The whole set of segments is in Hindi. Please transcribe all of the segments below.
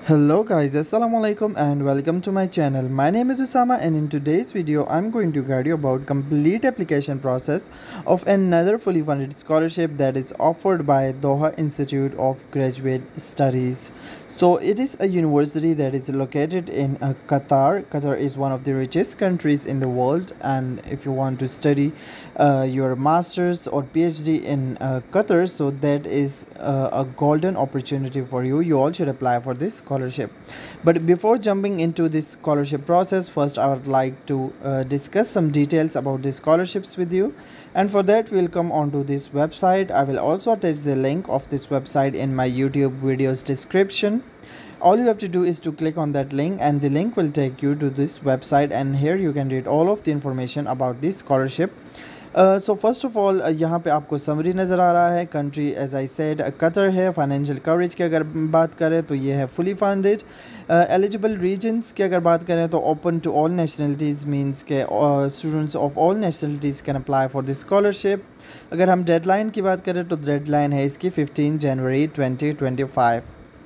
Hello guys, assalamu alaikum and welcome to my channel. My name is Usama and in today's video I'm going to guide you about complete application process of another fully funded scholarship that is offered by Doha Institute of Graduate Studies. So it is a university that is located in Qatar. Qatar is one of the richest countries in the world, and if you want to study your master's or PhD in Qatar, so that is a golden opportunity for you. You all should apply for this scholarship. But before jumping into this scholarship process, first I would like to discuss some details about the scholarships with you, and for that we'll come onto this website. I will also attach the link of this website in my YouTube videos description. All you have to do is to click on that link and the link will take you to this website, and here you can read all of the information about this scholarship. So first of all यहाँ पे आपको समरी नज़र आ रहा है. Country as I said Qatar है. फाइनेंशियल कवरेज की अगर बात करें तो ये है फुली फंडेड. एलिजिबल रीजन्स की अगर बात करें तो open to all nationalities means के students of all nationalities can apply for this scholarship. अगर हम डेडलाइन की बात करें तो डेडलाइन है इसकी 15 जनवरी 2025.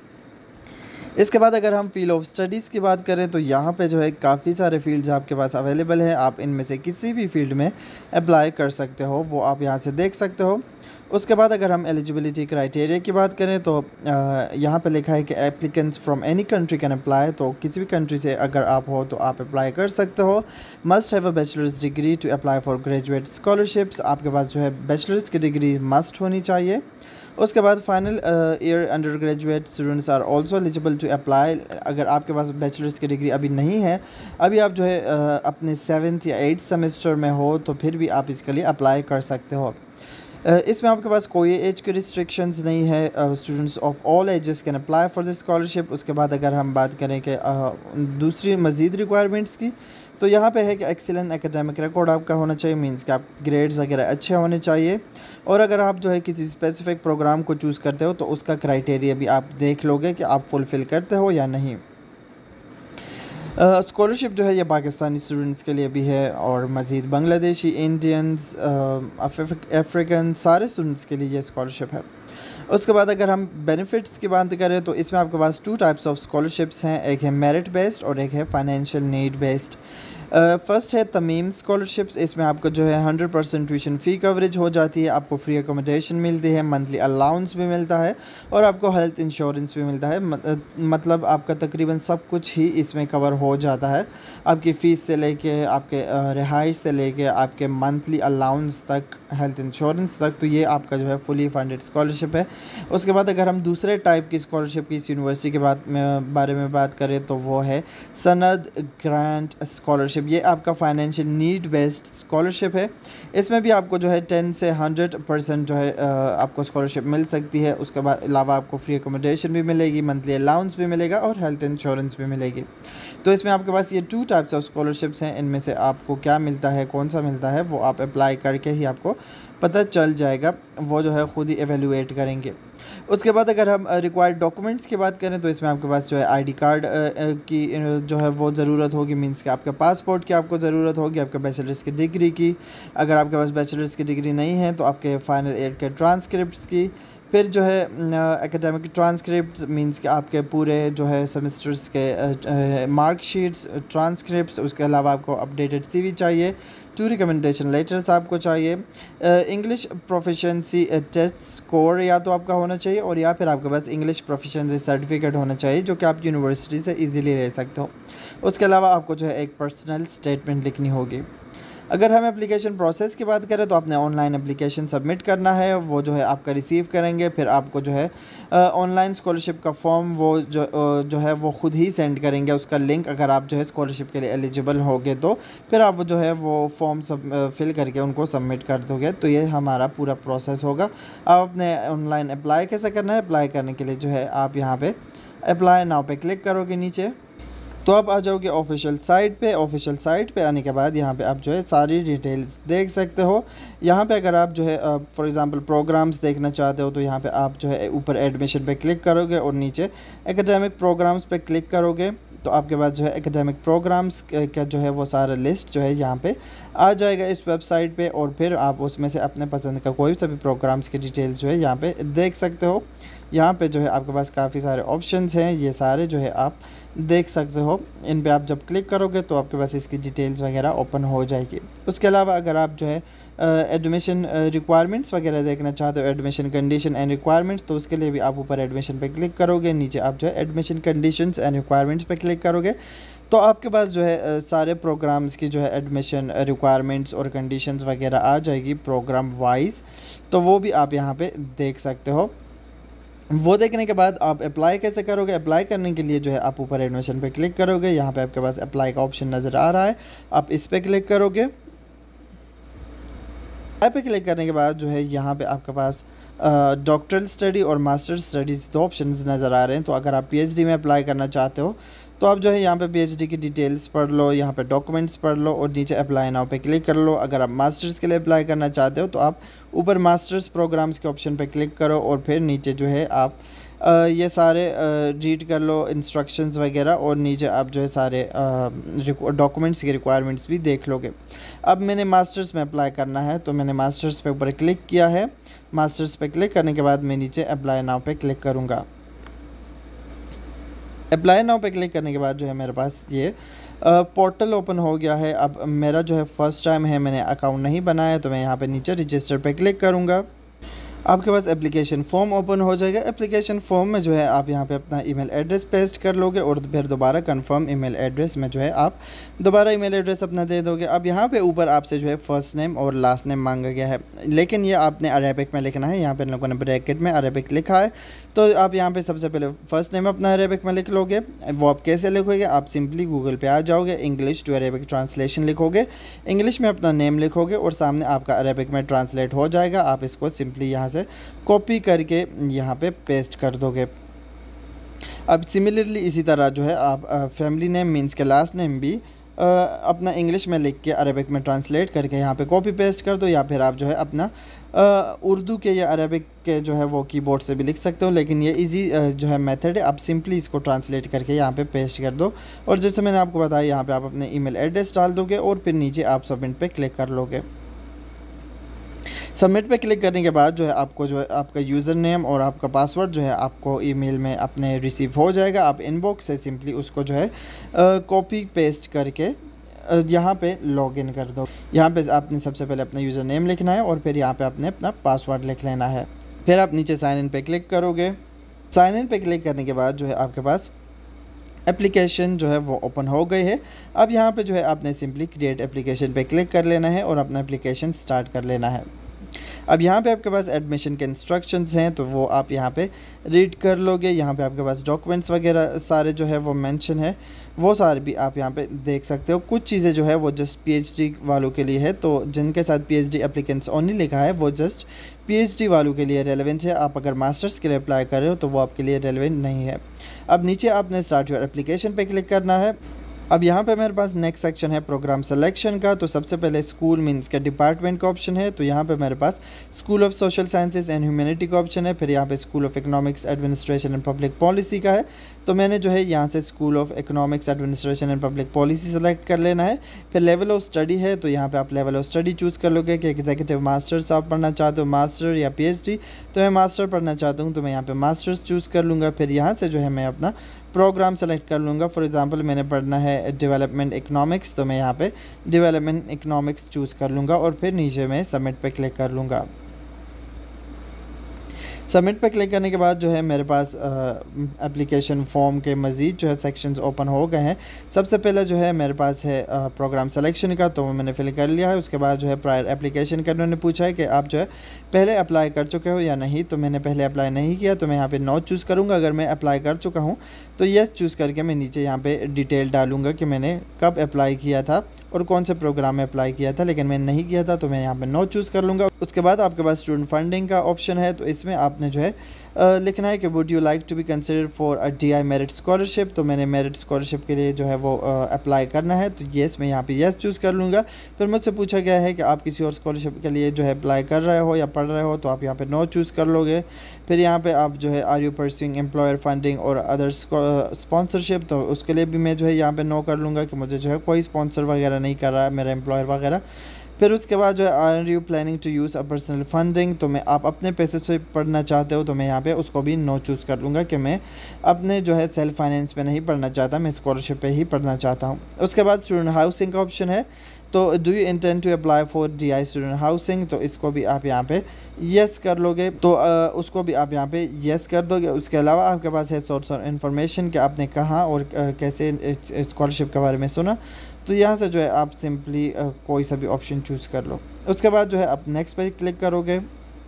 इसके बाद अगर हम फील्ड ऑफ स्टडीज़ की बात करें तो यहाँ पे जो है काफ़ी सारे फील्ड्स आपके पास अवेलेबल है. आप इनमें से किसी भी फील्ड में अप्लाई कर सकते हो, वो आप यहाँ से देख सकते हो. उसके बाद अगर हम एलिजिबिलिटी क्राइटेरिया की बात करें तो यहाँ पे लिखा है कि applicants from any country can apply. तो किसी भी कंट्री से अगर आप हो तो आप अप्लाई कर सकते हो. Must have a bachelor's degree to apply for graduate scholarships. आपके पास जो है बैचलर्स की डिग्री मस्ट होनी चाहिए. उसके बाद final year under graduate students are also eligible to apply. अगर आपके पास बैचलर्स की डिग्री अभी नहीं है, अभी आप जो है अपने 7th या 8th सेमेस्टर में हो, तो फिर भी आप इसके लिए अप्लाई कर सकते हो. इसमें आपके पास कोई एज की रिस्ट्रिक्शंस नहीं है. Students of all ages can apply for this scholarship. उसके बाद अगर हम बात करें कि दूसरी मज़ीद रिक्वायरमेंट्स की, तो यहाँ पे है कि एक्सीलेंट एकेडमिक रिकॉर्ड आपका होना चाहिए. मींस कि आप ग्रेड्स वगैरह अच्छे होने चाहिए. और अगर आप जो है किसी स्पेसिफिक प्रोग्राम को चूज़ करते हो तो उसका क्राइटेरिया भी आप देख लोगे कि आप फुलफ़िल करते हो या नहीं. स्कॉलरशिप जो है ये पाकिस्तानी स्टूडेंट्स के लिए भी है और मज़ीद बांग्लादेशी, इंडियंस, अफ्रीकन सारे स्टूडेंट्स के लिए ये स्कॉलरशिप है. उसके बाद अगर हम बेनिफिट्स की बात करें तो इसमें आपके पास 2 टाइप्स ऑफ स्कॉलरशिप्स हैं. एक है मेरिट बेस्ड और एक है फाइनेंशियल नीड बेस्ड. फर्स्ट है तमीम स्कॉलरशिप्स. इसमें आपको जो है 100% ट्यूशन फ़ी कवरेज हो जाती है. आपको फ्री अकोमोडेशन मिलती है, मंथली अलाउंस भी मिलता है और आपको हेल्थ इंश्योरेंस भी मिलता है. मतलब आपका तकरीबन सब कुछ ही इसमें कवर हो जाता है. आपकी फ़ीस से लेके आपके रिहाइश से लेके आपके मंथली अलाउंस तक, हेल्थ इंश्योरेंस तक, तो ये आपका जो है फुली फंडेड स्कॉलरशिप है. उसके बाद अगर हम दूसरे टाइप की स्कॉलरशिप की इस यूनिवर्सिटी के बारे में बात करें तो वो है सनद ग्रांट स्कॉलरशिप. ये आपका फाइनेंशियल नीड बेस्ड स्कॉलरशिप है. इसमें भी आपको जो है 10 से 100% जो है आपको स्कॉलरशिप मिल सकती है. उसके बाद अलावा आपको फ्री अकोमोडेशन भी मिलेगी, मंथली अलाउंस भी मिलेगा और हेल्थ इंश्योरेंस भी मिलेगी. तो इसमें आपके पास ये 2 टाइप्स ऑफ स्कॉलरशिप्स हैं. इनमें से आपको क्या मिलता है, कौन सा मिलता है, वो आप अप्लाई करके ही आपको पता चल जाएगा. वो जो है ख़ुद ही एवेलुएट करेंगे. उसके बाद अगर हम रिक्वायर्ड डॉक्यूमेंट्स की बात करें तो इसमें आपके पास जो है आईडी कार्ड की जो है वो ज़रूरत होगी. मींस कि आपके पासपोर्ट की आपको ज़रूरत होगी, आपके बैचलर्स की डिग्री की. अगर आपके पास बैचलर्स की डिग्री नहीं है तो आपके फाइनल ईयर के ट्रांसक्रिप्ट्स की. फिर जो है एकेडमिक ट्रांसक्रिप्ट मींस कि आपके पूरे जो है सेमेस्टर्स के मार्कशीट्स, ट्रांसक्रिप्ट्स. उसके अलावा आपको अपडेटेड सीवी चाहिए. 2 रिकमेंडेशन लेटर्स आपको चाहिए. इंग्लिश प्रोफिशेंसी टेस्ट स्कोर या तो आपका होना चाहिए और या फिर आपके पास इंग्लिश प्रोफिशेंसी सर्टिफिकेट होना चाहिए, जो कि आप यूनिवर्सिटी से इजीली ले सकते हो. उसके अलावा आपको जो है एक पर्सनल स्टेटमेंट लिखनी होगी. अगर हम एप्लीकेशन प्रोसेस की बात करें तो आपने ऑनलाइन एप्लीकेशन सबमिट करना है. वो जो है आपका रिसीव करेंगे. फिर आपको जो है ऑनलाइन स्कॉलरशिप का फॉर्म वो जो है वो ख़ुद ही सेंड करेंगे. उसका लिंक अगर आप जो है स्कॉलरशिप के लिए एलिजिबल होगे तो फिर आप जो है वो फॉर्म फिल करके उनको सबमिट कर दोगे. तो ये हमारा पूरा प्रोसेस होगा. आप अपने ऑनलाइन अप्लाई कैसे करना है, अप्लाई करने के लिए जो है आप यहाँ पे अप्लाई नाउ पे क्लिक करोगे नीचे, तो आप आ जाओगे ऑफिशियल साइट पे. ऑफिशियल साइट पे आने के बाद यहाँ पे आप जो है सारी डिटेल्स देख सकते हो. यहाँ पे अगर आप जो है फॉर एग्जांपल प्रोग्राम्स देखना चाहते हो तो यहाँ पे आप जो है ऊपर एडमिशन पे क्लिक करोगे और नीचे एकेडमिक प्रोग्राम्स पे क्लिक करोगे. तो आपके पास जो है एकेडमिक प्रोग्राम्स का जो है वो सारा लिस्ट जो है यहाँ पे आ जाएगा इस वेबसाइट पे. और फिर आप उसमें से अपने पसंद का कोई सा भी प्रोग्राम्स की डिटेल्स जो है यहाँ पे देख सकते हो. यहाँ पे जो है आपके पास काफ़ी सारे ऑप्शंस हैं, ये सारे जो है आप देख सकते हो। इन पे आप जब क्लिक करोगे तो आपके पास इसकी डिटेल्स वगैरह ओपन हो जाएगी। उसके अलावा अगर आप जो है एडमिशन रिक्वायरमेंट्स वगैरह देखना चाहते हो, एडमिशन कंडीशन एंड रिक्वायरमेंट्स, तो उसके लिए भी आप ऊपर एडमिशन पे क्लिक करोगे, नीचे आप जो है एडमिशन कंडीशंस एंड रिक्वायरमेंट्स पे क्लिक करोगे तो आपके पास जो है सारे प्रोग्राम्स की जो है एडमिशन रिक्वायरमेंट्स और कंडीशंस वगैरह आ जाएगी प्रोग्राम वाइज। तो वो भी आप यहाँ पे देख सकते हो। वो देखने के बाद आप अप्लाई कैसे करोगे, अप्लाई करने के लिए जो है आप ऊपर एडमिशन पे क्लिक करोगे, यहाँ पे आपके पास अप्लाई का ऑप्शन नज़र आ रहा है, आप इस पर क्लिक करोगे। अप्लाई पे क्लिक करने के बाद जो है यहाँ पे आपके पास डॉक्टरल स्टडी और मास्टर स्टडीज़ 2 ऑप्शंस नज़र आ रहे हैं। तो अगर आप पीएचडी में अप्लाई करना चाहते हो तो आप जो है यहाँ पे पीएचडी की डिटेल्स पढ़ लो, यहाँ पे डॉक्यूमेंट्स पढ़ लो और नीचे अप्लाई नाउ पे क्लिक कर लो। अगर आप मास्टर्स के लिए अप्लाई करना चाहते हो तो आप ऊपर मास्टर्स प्रोग्राम्स के ऑप्शन पे क्लिक करो और फिर नीचे जो है आप ये सारे रीड कर लो इंस्ट्रक्शंस वगैरह और नीचे आप जो है सारे डॉक्यूमेंट्स की रिक्वायरमेंट्स भी देख लोगे। अब मैंने मास्टर्स में अप्लाई करना है तो मैंने मास्टर्स पे ऊपर क्लिक किया है। मास्टर्स पे क्लिक करने के बाद मैं नीचे अप्लाई नाउ पे क्लिक करूँगा। अप्लाई नाउ पे क्लिक करने के बाद जो है मेरे पास ये पोर्टल ओपन हो गया है। अब मेरा जो है फर्स्ट टाइम है, मैंने अकाउंट नहीं बनाया, तो मैं यहाँ पे नीचे रजिस्टर पे क्लिक करूँगा। आपके पास एप्लीकेशन फॉर्म ओपन हो जाएगा। एप्लीकेशन फॉर्म में जो है आप यहाँ पे अपना ईमेल एड्रेस पेस्ट कर लोगे और फिर दोबारा कंफर्म ईमेल एड्रेस में जो है आप दोबारा ईमेल एड्रेस अपना दे दोगे। अब यहाँ पे ऊपर आपसे जो है फर्स्ट नेम और लास्ट नेम मांगा गया है, लेकिन ये आपने अरेबिक में लिखना है। यहाँ पे इन लोगों ने ब्रैकेट में अरेबिक लिखा है, तो आप यहाँ पे सबसे पहले फर्स्ट नेम अपना अरेबिक में लिख लोगे। वो आप कैसे लिखोगे, आप सिंपली गूगल पे आ जाओगे, इंग्लिश टू अरेबिक ट्रांसलेशन लिखोगे, इंग्लिश में अपना नेम लिखोगे और सामने आपका अरेबिक में ट्रांसलेट हो जाएगा। आप इसको सिंपली यहाँ से कॉपी करके यहाँ पे पेस्ट कर दोगे। अब सिमिलरली इसी तरह जो है आप फैमिली नेम मीन्स के लास्ट नेम भी अपना इंग्लिश में लिख के अरेबिक में ट्रांसलेट करके यहाँ पे कॉपी पेस्ट कर दो, या फिर आप जो है अपना उर्दू के या अरेबिक के जो है वो कीबोर्ड से भी लिख सकते हो, लेकिन ये इजी जो है मेथड है। आप सिंपली इसको ट्रांसलेट करके यहाँ पे पेस्ट कर दो और जैसे मैंने आपको बताया यहाँ पे आप अपने ईमेल एड्रेस डाल दोगे और फिर नीचे आप सबमिट पे क्लिक कर लोगे। सबमिट पे क्लिक करने के बाद जो है आपको जो है आपका यूज़र नेम और आपका पासवर्ड जो है आपको ईमेल में अपने रिसीव हो जाएगा। आप इनबॉक्स से सिंपली उसको जो है कॉपी पेस्ट करके यहाँ पे लॉगिन कर दो। यहाँ पे आपने सबसे पहले अपना यूज़र नेम लिखना है और फिर यहाँ पे आपने अपना पासवर्ड लिख लेना है। फिर आप नीचे साइन इन पे क्लिक करोगे। साइन इन पे क्लिक करने के बाद जो है आपके पास एप्लीकेशन जो है वो ओपन हो गई है। अब यहाँ पे जो है आपने सिंपली क्रिएट एप्लीकेशन पे क्लिक कर लेना है और अपना एप्लीकेशन स्टार्ट कर लेना है। अब यहाँ पे आपके पास एडमिशन के इंस्ट्रक्शंस हैं, तो वो आप यहाँ पे रीड कर लोगे। यहाँ पे आपके पास डॉक्यूमेंट्स वगैरह सारे जो है वो मेंशन है, वो सारे भी आप यहाँ पे देख सकते हो। कुछ चीज़ें जो है वो जस्ट पीएचडी वालों के लिए है, तो जिनके साथ पीएचडी एप्लीकेंट्स ओनली लिखा है वो जस्ट पीएचडी वालों के लिए रेलेवेंट है। आप अगर मास्टर्स के लिए अप्लाई कर रहे हो तो वो आपके लिए रेलेवेंट नहीं है। अब नीचे आपने स्टार्ट योर एप्लीकेशन पे क्लिक करना है। अब यहाँ पे मेरे पास नेक्स्ट सेक्शन है प्रोग्राम सिलेक्शन का। तो सबसे पहले स्कूल मीन्स का डिपार्टमेंट का ऑप्शन है, तो यहाँ पे मेरे पास school of social sciences and humanity का ऑप्शन है। फिर यहाँ पे school of economics administration and public policy का है, तो मैंने जो है यहाँ से school of economics administration and public policy select कर लेना है। फिर लेवल ऑफ स्टडी है, तो यहाँ पे आप लेवल ऑफ स्टडी चूज़ कर लोगे कि एग्जीक्यूटिव मास्टर्स आप पढ़ना चाहते हो, मास्टर या पीएचडी। तो मैं मास्टर पढ़ना चाहता हूँ तो मैं यहाँ पे मास्टर्स चूज़ कर लूँगा। फिर यहाँ से जो है मैं अपना प्रोग्राम सेलेक्ट कर लूँगा। फॉर एग्जांपल मैंने पढ़ना है डेवलपमेंट इकोनॉमिक्स, तो मैं यहाँ पे डेवलपमेंट इकोनॉमिक्स चूज़ कर लूँगा और फिर नीचे मैं सबमिट पे क्लिक कर लूँगा। सबमिट पे क्लिक करने के बाद जो है मेरे पास एप्लीकेशन फॉर्म के मज़ीद जो है सेक्शंस ओपन हो गए हैं। सबसे पहले जो है मेरे पास है प्रोग्राम सिलेक्शन का, तो वो मैंने फिल कर लिया है। उसके बाद जो है प्रायर एप्लीकेशन का उन्होंने पूछा है कि आप जो है पहले अप्लाई कर चुके हो या नहीं, तो मैंने पहले अप्लाई नहीं किया, तो मैं यहाँ पे नो चूज़ करूँगा। अगर मैं अप्लाई कर चुका हूँ तो येस चूज़ करके मैं नीचे यहाँ पे डिटेल डालूँगा कि मैंने कब अप्लाई किया था और कौन से प्रोग्राम में अप्लाई किया था, लेकिन मैं नहीं किया था तो मैं यहाँ पे नो चूज़ कर लूँगा। उसके बाद आपके पास स्टूडेंट फंडिंग का ऑप्शन है, तो इसमें आपने जो है लिखना है कि would you like to be considered for a DI merit scholarship. तो मैंने मेरिट स्कॉलरशिप के लिए जो है वो अप्लाई करना है, तो येस मैं यहाँ पे येस चूज़ कर लूँगा। फिर मुझसे पूछा गया है कि आप किसी और स्कॉलरशिप के लिए जो है अप्लाई कर रहे हो या पढ़ रहे हो, तो आप यहाँ पे नो चूज़ कर लोगे। फिर यहाँ पे आप जो है are you pursuing employer funding और अदर स्पॉन्सरशिप, तो उसके लिए भी मैं जो है यहाँ पे नो कर लूँगा कि मुझे जो है कोई स्पॉन्सर वगैरह नहीं कर रहा है मेरा एम्प्लॉयर वगैरह। फिर उसके बाद जो है are you planning to use a personal funding, तो मैं आप अपने पैसे से पढ़ना चाहते हो तो मैं यहाँ पे उसको भी नो चूज़ कर लूँगा कि मैं अपने जो है सेल्फ फाइनेंस पे नहीं पढ़ना चाहता, मैं स्कॉलरशिप पे ही पढ़ना चाहता हूँ। उसके बाद स्टूडेंट हाउसिंग का ऑप्शन है, तो do you intend to apply for DI student housing, तो इसको भी आप यहाँ पे येस कर लोगे, तो उसको भी आप यहाँ पे येस कर दोगे। उसके अलावा आपके पास है सोर्स और इन्फॉर्मेशन कि आपने कहाँ और कैसे स्कॉलरशिप के बारे में सुना, तो यहाँ से जो है आप सिंपली कोई सा भी ऑप्शन चूज़ कर लो। उसके बाद जो है आप नेक्स्ट पे क्लिक करोगे।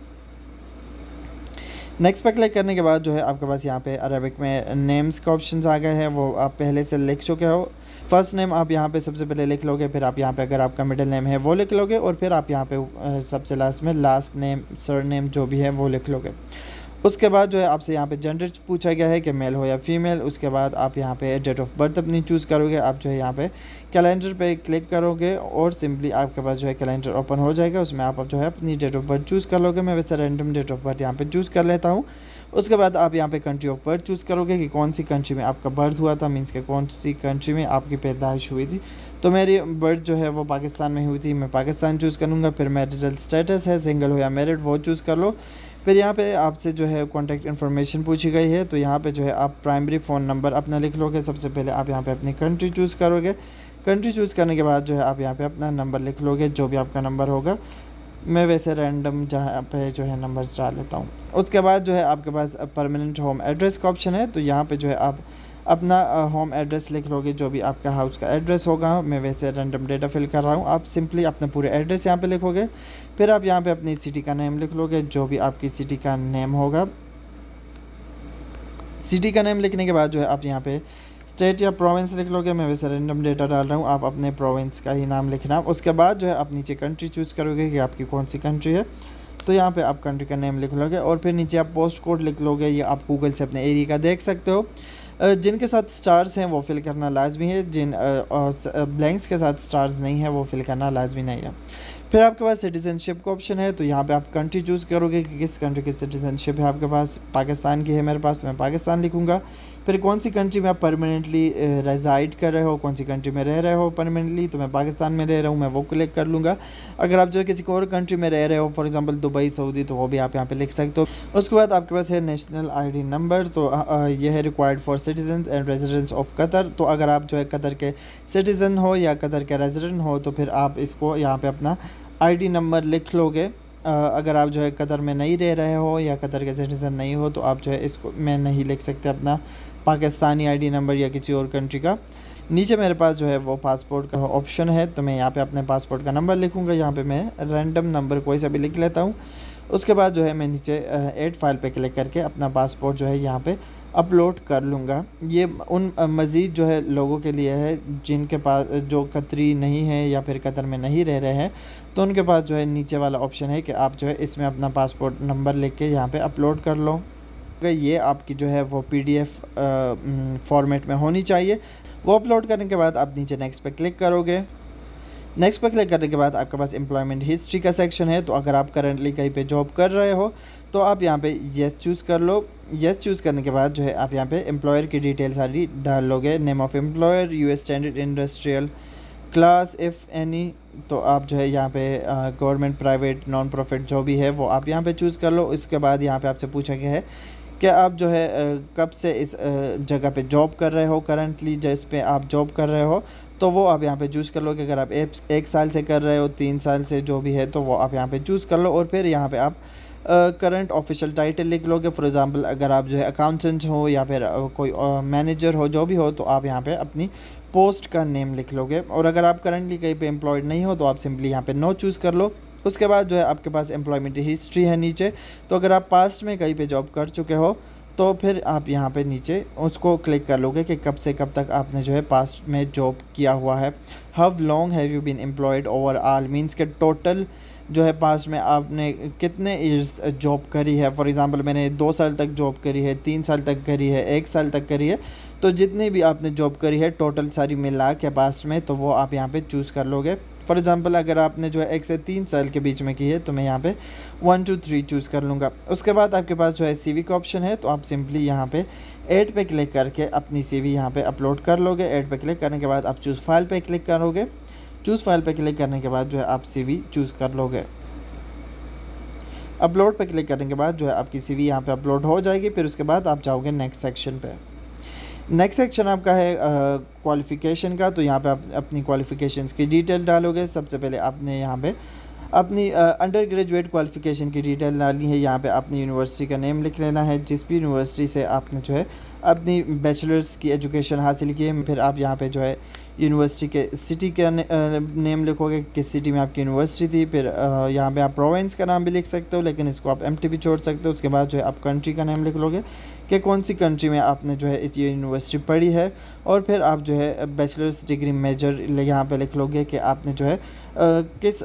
नेक्स्ट पे क्लिक करने के बाद जो है आपके पास यहाँ पे अरबिक में नेम्स का ऑप्शन आ गए हैं, वो आप पहले से लिख चुके हो। फर्स्ट नेम आप यहाँ पे सबसे पहले लिख लोगे, फिर आप यहाँ पे अगर आपका मिडिल नेम है वो लिख लोगे, और फिर आप यहाँ पे सबसे लास्ट में लास्ट नेम सर नेम जो भी है वो लिख लोगे। उसके बाद जो है आपसे यहाँ पे जेंडर पूछा गया है कि मेल हो या फीमेल। उसके बाद आप यहाँ पे डेट ऑफ बर्थ अपनी चूज़ करोगे। आप जो है यहाँ पे कैलेंडर पे क्लिक करोगे और सिंपली आपके पास जो है कैलेंडर ओपन हो जाएगा, उसमें आप जो है अपनी डेट ऑफ बर्थ चूज़ कर लोगे। मैं वैसे रैंडम डेट ऑफ बर्थ यहाँ पे चूज़ कर लेता हूँ। उसके बाद आप यहाँ पे कंट्री ऑफ बर्थ चूज़ करोगे कि कौन सी कंट्री में आपका बर्थ हुआ था, मीन्स के कौन सी कंट्री में आपकी पैदाइश हुई थी। तो मेरी बर्थ जो है वो पाकिस्तान में हुई थी, मैं पाकिस्तान चूज़ करूँगा। फिर मैरिटल स्टेटस है, सिंगल हो या मैरिड, वो चूज़ कर लो। फिर यहाँ पे आपसे जो है कॉन्टैक्ट इन्फॉर्मेशन पूछी गई है, तो यहाँ पे जो है आप प्राइमरी फ़ोन नंबर अपना लिख लोगे। सबसे पहले आप यहाँ पे अपनी कंट्री चूज़ करोगे। कंट्री चूज़ करने के बाद जो है आप यहाँ पे अपना नंबर लिख लोगे, जो भी आपका नंबर होगा। मैं वैसे रैंडम जहाँ पे जो है नंबर्स डाल लेता हूँ। उसके बाद जो है आपके पास परमानेंट होम एड्रेस का ऑप्शन है, तो यहाँ पे जो है आप अपना होम एड्रेस लिख लोगे, जो भी आपका हाउस का एड्रेस होगा। मैं वैसे रैंडम डेटा फिल कर रहा हूँ, आप सिंपली अपना पूरे एड्रेस यहाँ पे लिखोगे। फिर आप यहाँ पे अपनी सिटी का नेम लिख लोगे, जो भी आपकी सिटी का नेम होगा। सिटी का नेम लिखने के बाद जो है आप यहाँ पे स्टेट या प्रोविंस लिख लोगे। मैं वैसे रैंडम डेटा डाल रहा हूँ, आप अपने प्रोविंस का ही नाम लिखना। उसके बाद जो है आप नीचे कंट्री चूज़ करोगे कि आपकी कौन सी कंट्री है, तो यहाँ पे आप कंट्री का नेम लिख लोगे। और फिर नीचे आप पोस्ट कोड लिख लोगे, ये आप गूगल से अपने एरिया का देख सकते हो। जिनके साथ स्टार्स हैं वो फिल करना लाजमी है, जिन ब्लैंक्स के साथ स्टार्स नहीं है वो फिल करना लाजमी नहीं है। फिर आपके पास सिटीज़नशिप का ऑप्शन है, तो यहाँ पे आप कंट्री चूज़ करोगे कि किस कंट्री की सिटीज़नशिप है आपके पास। पाकिस्तान की है मेरे पास, मैं पाकिस्तान लिखूँगा। फिर कौन सी कंट्री में आप परमानेंटली रेजाइड कर रहे हो, कौन सी कंट्री में रह रहे हो परमानेंटली, तो मैं पाकिस्तान में रह रहा हूँ, मैं वो क्लिक कर लूँगा। अगर आप जो है किसी और कंट्री में रह रहे हो, फॉर एग्जांपल दुबई, सऊदी, तो वो भी आप यहाँ पे लिख सकते हो। उसके बाद आपके पास है नेशनल ID नंबर, तो यह है required for citizen and residents of Qatar. तो अगर आप जो है कतर के सिटीज़न हो या कतर के रेजिडेंट हो, तो फिर आप इसको यहाँ पर अपना ID नंबर लिख लोगे। अगर आप जो है कतर में नहीं रह रहे हो या कतर के सिटीज़न नहीं हो, तो आप जो है इसको मैं नहीं लिख सकते अपना पाकिस्तानी ID नंबर या किसी और कंट्री का। नीचे मेरे पास जो है वो पासपोर्ट का ऑप्शन है, तो मैं यहाँ पे अपने पासपोर्ट का नंबर लिखूँगा। यहाँ पे मैं रैंडम नंबर कोई सा भी लिख लेता हूँ। उसके बाद जो है मैं नीचे ऐड फाइल पे क्लिक करके अपना पासपोर्ट जो है यहाँ पे अपलोड कर लूँगा। ये उन मज़ीद जो है लोगों के लिए है जिनके पास जो कतरी नहीं है या फिर कतर में नहीं रह रहे हैं, तो उनके पास जो है नीचे वाला ऑप्शन है कि आप जो है इसमें अपना पासपोर्ट नंबर लिख के यहाँ पे अपलोड कर लो। ये आपकी जो है वो PDF फॉर्मेट में होनी चाहिए। वो अपलोड करने के बाद आप नीचे नेक्स्ट पे क्लिक करोगे। नेक्स्ट पे क्लिक करने के बाद आपके पास एम्प्लॉयमेंट हिस्ट्री का सेक्शन है, तो अगर आप करंटली कहीं पे जॉब कर रहे हो तो आप यहाँ पे येस चूज़ कर लो। येस चूज़ करने के बाद जो है आप यहाँ पे एम्प्लॉयर की डिटेल सारी डाल लोगे। Name of employer, US standard, industrial, class if any, तो आप जो है यहाँ पे गवर्नमेंट, प्राइवेट, नॉन प्रॉफिट जो भी है वो आप यहाँ पे चूज़ कर लो। इसके बाद यहाँ पे आपसे पूछा गया है कि आप जो है कब से इस जगह पे जॉब कर रहे हो, करंटली जिस पे आप जॉब कर रहे हो, तो वो आप यहाँ पे चूज़ कर लो कि अगर आप 1 साल से कर रहे हो, 3 साल से जो भी है, तो वो आप यहाँ पे चूज़ कर लो। और फिर यहाँ पे आप करंट ऑफिशियल टाइटल लिख लोगे। फॉर एग्जांपल अगर आप जो है अकाउंटेंट हो या फिर कोई मैनेजर हो, जो भी हो, तो आप यहाँ पे अपनी पोस्ट का नेम लिख लोगे। और अगर आप करंटली कहीं पे एम्प्लॉयड नहीं हो, तो आप सिंपली यहाँ पे नो चूज़ कर लो। उसके बाद जो है आपके पास एम्प्लॉयमेंट हिस्ट्री है नीचे, तो अगर आप पास्ट में कहीं पे जॉब कर चुके हो, तो फिर आप यहाँ पे नीचे उसको क्लिक कर लोगे कि कब से कब तक आपने जो है पास्ट में जॉब किया हुआ है। How long have you been employed overall, means के टोटल जो है पास्ट में आपने कितने ईयर्स जॉब करी है। फॉर एग्ज़ाम्पल मैंने 2 साल तक जॉब करी है, 3 साल तक करी है, 1 साल तक करी है, तो जितनी भी आपने जॉब करी है टोटल सारी मिला के पास्ट में, तो वो आप यहाँ पे चूज़ कर लोगे। फॉर एग्ज़ाम्पल अगर आपने जो है 1 से 3 साल के बीच में की है, तो मैं यहाँ पे 1 to 3 चूज़ कर लूँगा। उसके बाद आपके पास जो है CV का ऑप्शन है, तो आप सिंपली यहाँ पे ऐड पे क्लिक करके अपनी CV यहाँ पे अपलोड कर लोगे। ऐड पे क्लिक करने के बाद आप चूज़ फाइल पे क्लिक करोगे। चूज़ फाइल पे क्लिक करने के बाद जो है आप CV चूज़ कर लोगे। अपलोड पे क्लिक करने के बाद जो है आपकी CV यहाँ पे अपलोड हो जाएगी। फिर उसके बाद आप जाओगे नेक्स्ट सेक्शन पे। नेक्स्ट सेक्शन आपका है क्वालिफ़िकेशन का। तो यहाँ पे आप अपनी क्वालिफ़िकेशंस की डिटेल डालोगे। सबसे पहले आपने यहाँ पे अपनी अंडर ग्रेजुएट क्वालिफ़िकेशन की डिटेल डालनी है। यहाँ पे अपनी यूनिवर्सिटी का नेम लिख लेना है, जिस भी यूनिवर्सिटी से आपने जो है अपनी बैचलर्स की एजुकेशन हासिल की है। फिर आप यहाँ पे जो है यूनिवर्सिटी के सिटी का नेम लिखोगे, किस सिटी में आपकी यूनिवर्सिटी थी। फिर यहाँ पे आप प्रोविंस का नाम भी लिख सकते हो, लेकिन इसको आप एम्प्टी भी छोड़ सकते हो। उसके बाद जो है आप कंट्री का नेम लिख लोगे कि कौन सी कंट्री में आपने जो है ये यूनिवर्सिटी पढ़ी है। और फिर आप जो है बैचलर्स डिग्री मेजर यहाँ पे लिख लोगे कि आपने जो है किस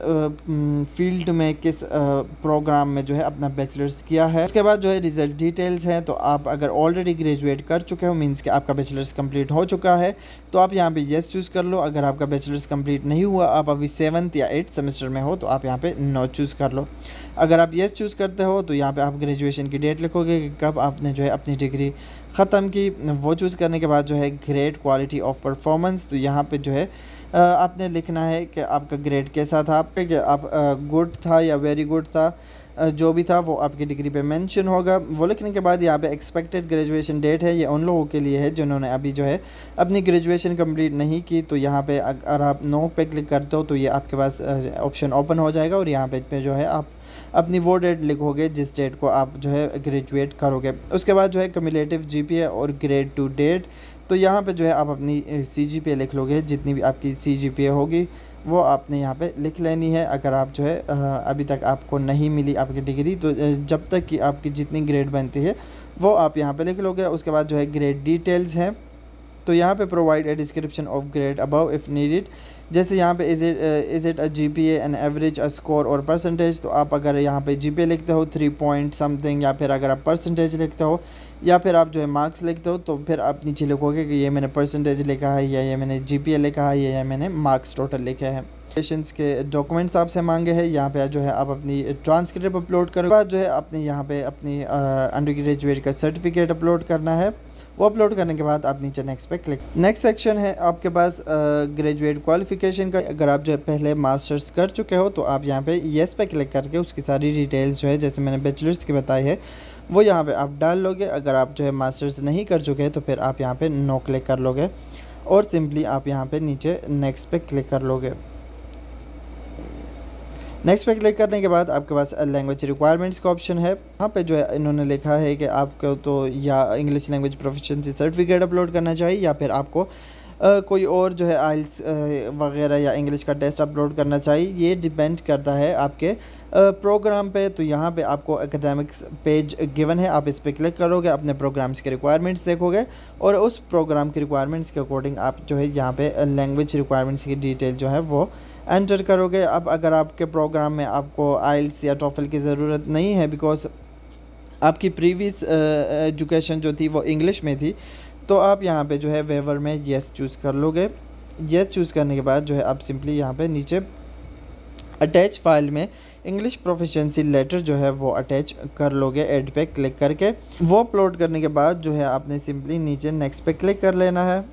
फील्ड में, किस प्रोग्राम में जो है अपना बैचलर्स किया है। उसके बाद जो है रिज़ल्ट डिटेल्स हैं। तो आप अगर ऑलरेडी ग्रेजुएट कर चुके हो, मींस कि आपका बैचलर्स कंप्लीट हो चुका है, तो आप यहाँ पे येस चूज़ कर लो। अगर आपका बैचलर्स कंप्लीट नहीं हुआ, आप अभी 7th या 8th सेमेस्टर में हो, तो आप यहाँ पे नो चूज़ कर लो। अगर आप येस चूज़ करते हो तो यहाँ पे आप ग्रेजुएशन की डेट लिखोगे कि कब आपने जो है अपनी डिग्री ख़त्म की। वो चूज़ करने के बाद जो है ग्रेड, क्वालिटी ऑफ परफॉर्मेंस, तो यहाँ पे जो है आपने लिखना है कि आपका ग्रेड कैसा था, आपका कि आप गुड था या वेरी गुड था। जो भी था वो आपकी डिग्री पे मेंशन होगा। वो लिखने के बाद यहाँ पे एक्सपेक्टेड ग्रेजुएशन डेट है, ये उन लोगों के लिए है जिन्होंने अभी जो है अपनी ग्रेजुएशन कंप्लीट नहीं की। तो यहाँ पे अगर आप नो पे क्लिक करते हो तो ये आपके पास ऑप्शन ओपन हो जाएगा और यहाँ पे जो है आप अपनी वो डेट लिखोगे जिस डेट को आप जो है ग्रेजुएट करोगे। उसके बाद जो है क्यूमुलेटिव GPA और ग्रेड टू डेट, तो यहाँ पे जो है आप अपनी CGPA लिख लोगे। जितनी भी आपकी CGPA होगी वो आपने यहाँ पे लिख लेनी है। अगर आप जो है अभी तक आपको नहीं मिली आपकी डिग्री, तो जब तक कि आपकी जितनी ग्रेड बनती है वो आप यहाँ पे लिख लोगे। उसके बाद जो है ग्रेड डिटेल्स हैं। तो यहाँ पे provide a description of grade above if needed. जैसे यहाँ पे is it a GPA an average a score और परसेंटेज। तो आप अगर यहाँ पे GPA लिखते हो 3 पॉइंट समथिंग, या फिर अगर आप परसेंटेज लिखते हो, या फिर आप जो है मार्क्स लिखते हो, तो फिर आप नीचे लिखोगे कि ये मैंने परसेंटेज लिखा है, या ये मैंने GPA लिखा है, या मैंने मार्क्स टोटल लिखे हैं। पेशेंट्स के डॉक्यूमेंट्स आपसे मांगे हैं। यहाँ पे जो है आप अपनी ट्रांसक्रिप्ट अपलोड करो। बाद जो है आपने यहाँ पे अपनी अंडर ग्रेजुएट का सर्टिफिकेट अपलोड करना है। वो अपलोड करने के बाद आप नीचे नेक्स्ट पे क्लिक। नेक्स्ट सेक्शन है आपके पास ग्रेजुएट क्वालिफिकेशन का। अगर आप जो है पहले मास्टर्स कर चुके हो तो आप यहाँ पे येस पे क्लिक करके उसकी सारी डिटेल्स जो है, जैसे मैंने बैचलर्स की बताई है, वो यहाँ पे आप डाल लोगे। अगर आप जो है मास्टर्स नहीं कर चुके हैं तो फिर आप यहाँ पे नो क्लिक कर लोगे और सिंपली आप यहाँ पे नीचे नेक्स्ट पे क्लिक कर लोगे। नेक्स्ट पे क्लिक करने के बाद आपके पास लैंग्वेज रिक्वायरमेंट्स का ऑप्शन है। यहाँ पे जो है इन्होंने लिखा है कि आपको तो या English language proficiency certificate upload करना चाहिए, या फिर आपको कोई और जो है IELTS वगैरह या इंग्लिश का टेस्ट अपलोड करना चाहिए। ये डिपेंड करता है आपके प्रोग्राम पे। तो यहाँ पे आपको एकेडमिक्स पेज गिवन है, आप इस पर क्लिक करोगे, अपने प्रोग्राम्स के रिक्वायरमेंट्स देखोगे और उस प्रोग्राम के रिक्वायरमेंट्स के अकॉर्डिंग आप जो है यहाँ पे लैंग्वेज रिक्वायरमेंट्स की डिटेल जो है वो एंटर करोगे। अब अगर आपके प्रोग्राम में आपको IELTS या TOEFL की ज़रूरत नहीं है, बिकॉज आपकी प्रीवियस एजुकेशन जो थी वो इंग्लिश में थी, तो आप यहाँ पे जो है वेवर में येस चूज़ कर लोगे। येस चूज़ करने के बाद जो है आप सिंपली यहाँ पे नीचे अटैच फाइल में इंग्लिश प्रोफिशिएंसी लेटर जो है वो अटैच कर लोगे ऐड पे क्लिक करके। वो अपलोड करने के बाद जो है आपने सिंपली नीचे नेक्स्ट पे क्लिक कर लेना है।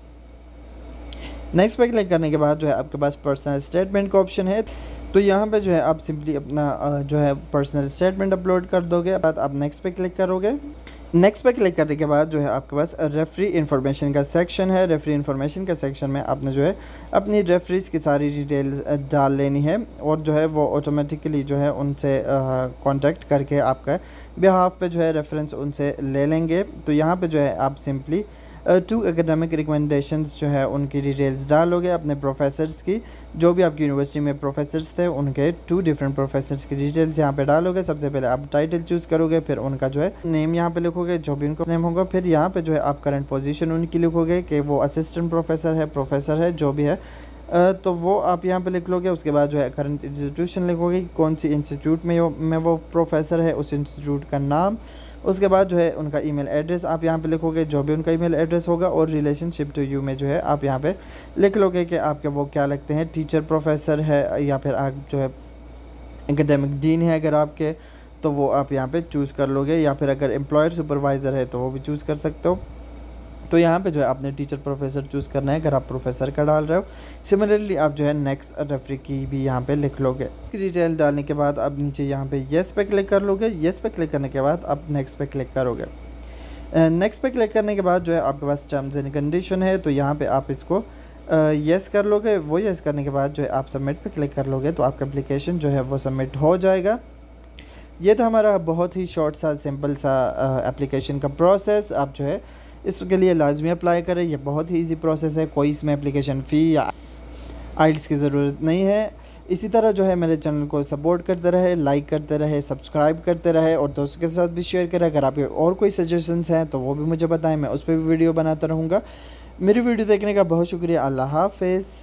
नेक्स्ट पे क्लिक करने के बाद जो है आपके पास पर्सनल स्टेटमेंट का ऑप्शन है। तो यहाँ पे जो है आप सिंपली अपना जो है पर्सनल स्टेटमेंट अपलोड कर दोगे। बाद आप नेक्स्ट पे क्लिक करोगे। नेक्स्ट पे क्लिक करने के बाद जो है आपके पास रेफरी इन्फॉर्मेशन का सेक्शन है। रेफरी इन्फॉर्मेशन के सेक्शन में आपने जो है अपनी रेफरीज की सारी डिटेल्स डाल लेनी है और जो है वो ऑटोमेटिकली जो है उनसे कांटेक्ट करके आपका बिहाफ पे जो है रेफरेंस उनसे ले लेंगे। तो यहाँ पे जो है आप सिंपली 2 एकेडमिक रिकमेंडेशंस जो है उनकी डिटेल्स डालोगे। अपने प्रोफेसर्स की, जो भी आपकी यूनिवर्सिटी में प्रोफेसर्स थे उनके 2 डिफरेंट प्रोफेसर्स की डिटेल्स यहाँ पे डालोगे। सबसे पहले आप टाइटल चूज़ करोगे, फिर उनका जो है नेम यहाँ पे लिखोगे, जो भी उनका नेम होगा। फिर यहाँ पे जो है आप करंट पोजीशन उनकी लिखोगे कि वो असिस्टेंट प्रोफेसर है, प्रोफेसर है, जो भी है, तो वो आप यहाँ पे लिख लोगे। उसके बाद जो है करंट इंस्टीट्यूशन लिखोगे, कौन सी इंस्टीट्यूट में वो प्रोफेसर है, उस इंस्टीट्यूट का नाम। उसके बाद जो है उनका ईमेल एड्रेस आप यहाँ पे लिखोगे, जो भी उनका ईमेल एड्रेस होगा। और रिलेशनशिप टू यू में जो है आप यहाँ पे लिख लोगे कि आपके वो क्या लगते हैं, टीचर, प्रोफेसर है, या फिर आप जो है एकेडमिक डीन है अगर आपके, तो वो आप यहाँ पे चूज़ कर लोगे। या फिर अगर एम्प्लॉयर सुपरवाइज़र है तो वो भी चूज़ कर सकते हो। तो यहाँ पे जो है आपने टीचर प्रोफेसर चूज़ करना है अगर आप प्रोफेसर का डाल रहे हो। सिमिलरली आप जो है नेक्स्ट रेफरी की भी यहाँ पे लिख लोगे। डिटेल डालने के बाद अब नीचे यहाँ पे येस पे क्लिक कर लोगे। येस पे क्लिक करने के बाद आप नेक्स्ट पे क्लिक करोगे। नेक्स्ट पे क्लिक करने के बाद जो है आपके पास टर्म्स एंड कंडीशन है, तो यहाँ पे आप इसको येस कर लोगे। वो येस करने के बाद जो है आप सबमिट पे क्लिक कर लोगे, तो आपका एप्लीकेशन जो है वो सबमिट हो जाएगा। ये था हमारा बहुत ही शॉर्ट सा सिंपल सा एप्लीकेशन का प्रोसेस। आप जो है इसके लिए लाजमी अप्लाई करें। ये बहुत ही इजी प्रोसेस है, कोई इसमें एप्लीकेशन फ़ी या आइल्स की ज़रूरत नहीं है। इसी तरह जो है मेरे चैनल को सपोर्ट करते रहे, लाइक करते रहे, सब्सक्राइब करते रहे और दोस्तों के साथ भी शेयर करें। अगर आपके और कोई सजेशंस हैं तो वो भी मुझे बताएं, मैं उस पर भी वीडियो बनाता रहूँगा। मेरी वीडियो देखने का बहुत शुक्रिया। अल्लाह हाफ़िज़।